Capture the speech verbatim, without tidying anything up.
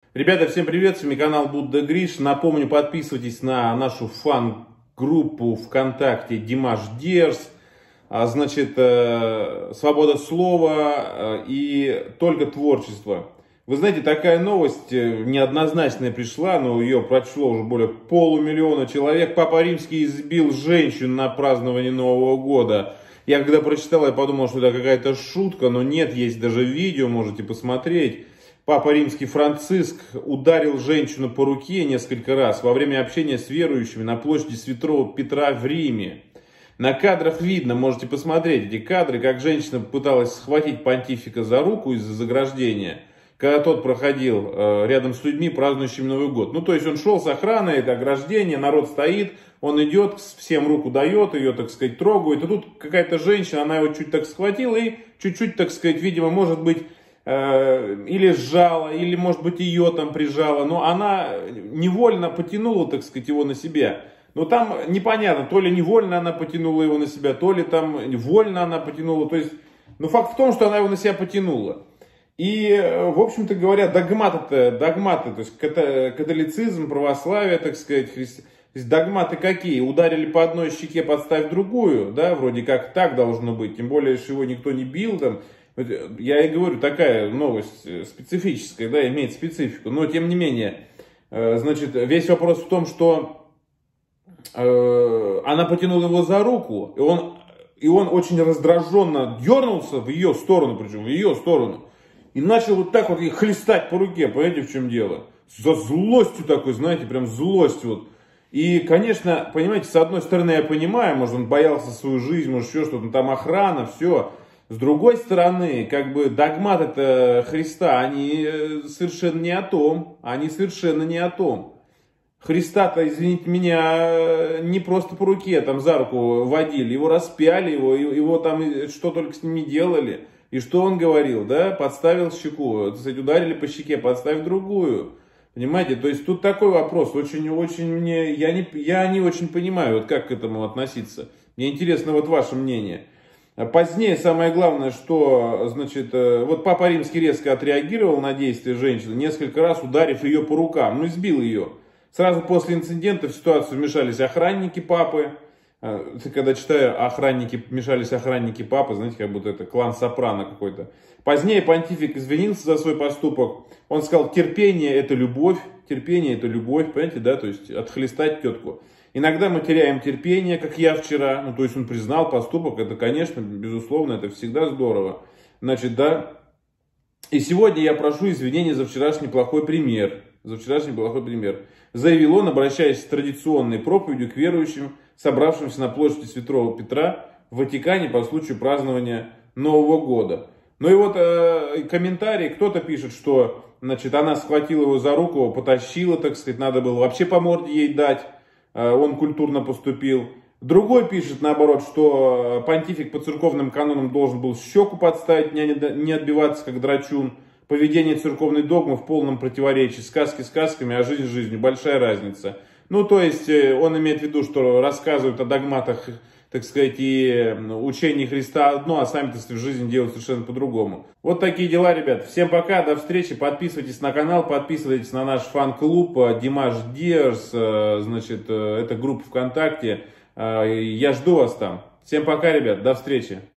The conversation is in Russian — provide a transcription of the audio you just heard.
Ребята, всем привет, с вами канал Будда Гриш. Напомню, подписывайтесь на нашу фан-группу ВКонтакте Димаш Дерс. Значит, свобода слова и только творчество. Вы знаете, такая новость неоднозначная пришла, но ее прочло уже более полумиллиона человек. Папа Римский избил женщину на праздновании Нового года. Я когда прочитал, я подумал, что это какая-то шутка, но нет, есть даже видео, можете посмотреть. Папа Римский Франциск ударил женщину по руке несколько раз во время общения с верующими на площади Святого Петра в Риме. На кадрах видно, можете посмотреть эти кадры, как женщина пыталась схватить понтифика за руку из-за заграждения, когда тот проходил э, рядом с людьми, празднующими Новый год. Ну, то есть он шел с охраной, это ограждение, народ стоит, он идет, всем руку дает, ее, так сказать, трогает. И тут какая-то женщина, она его чуть так схватила и чуть-чуть, так сказать, видимо, может быть, э, или сжала, или, может быть, ее там прижала. Но она невольно потянула, так сказать, его на себя. Но там непонятно, то ли невольно она потянула его на себя, то ли там вольно она потянула. То есть, ну, факт в том, что она его на себя потянула. И, в общем-то говоря, догматы-то, догматы, то есть католицизм, православие, так сказать, христи... то есть догматы какие? Ударили по одной щеке, подставь другую, да, вроде как так должно быть, тем более, что его никто не бил, там. Я и говорю, такая новость специфическая, да, имеет специфику, но тем не менее, значит, весь вопрос в том, что э, она потянула его за руку, и он, и он очень раздраженно дернулся в ее сторону, причем в ее сторону. И начал вот так вот их хлестать по руке, понимаете, в чем дело? За злостью такой, знаете, прям злость вот. И, конечно, понимаете, с одной стороны я понимаю, может он боялся свою жизнь, может еще что-то, там охрана, все. С другой стороны, как бы догматы Христа, они совершенно не о том, они совершенно не о том. Христа-то, извините меня, не просто по руке, там за руку водили, его распяли, его, его там что только с ним не делали. И что он говорил, да, подставил щеку, кстати, ударили по щеке, подставь другую. Понимаете, то есть тут такой вопрос, очень-очень мне, я не, я не очень понимаю, вот как к этому относиться. Мне интересно вот ваше мнение. Позднее самое главное, что, значит, вот Папа Римский резко отреагировал на действия женщины, несколько раз ударив ее по рукам, ну избил ее. Сразу после инцидента в ситуацию вмешались охранники папы. Когда читаю, охранники, вмешались охранники папы, знаете, как будто это клан Сопрано какой-то. Позднее понтифик извинился за свой поступок. Он сказал, терпение это любовь, терпение это любовь, понимаете, да, то есть отхлестать тетку. Иногда мы теряем терпение, как я вчера, ну, то есть он признал поступок, это, конечно, безусловно, это всегда здорово. Значит, да, и сегодня я прошу извинения за вчерашний плохой пример, за вчерашний плохой пример. Заявил он, обращаясь с традиционной проповедью к верующим, собравшимся на площади Святого Петра в Ватикане по случаю празднования Нового года. Ну и вот э, комментарий, кто-то пишет, что, значит, она схватила его за руку, потащила, так сказать, надо было вообще по морде ей дать, э, он культурно поступил. Другой пишет, наоборот, что понтифик по церковным канонам должен был щеку подставить, не отбиваться, как драчун. Поведение церковной догмы в полном противоречии. Сказки сказками, а жизнь жизнью. Большая разница. Ну, то есть, он имеет в виду, что рассказывают о догматах, так сказать, и учении Христа одно, а сами-то в жизни делают совершенно по-другому. Вот такие дела, ребят. Всем пока, до встречи. Подписывайтесь на канал, подписывайтесь на наш фан-клуб Димаш Дерс. Значит, это группа ВКонтакте. Я жду вас там. Всем пока, ребят, до встречи.